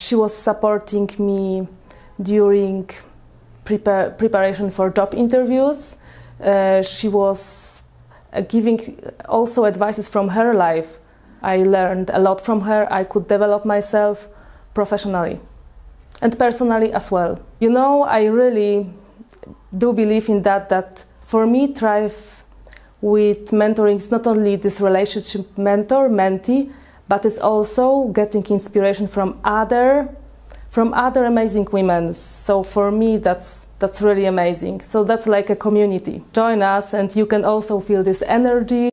She was supporting me during preparation for job interviews. She was giving also advices from her life. I learned a lot from her. I could develop myself professionally and personally as well. You know, I really do believe in that for me, thrive with mentoring is not only this relationship mentor-mentee, but it's also getting inspiration from other amazing women. So for me, that's really amazing. So that's like a community. Join us and you can also feel this energy.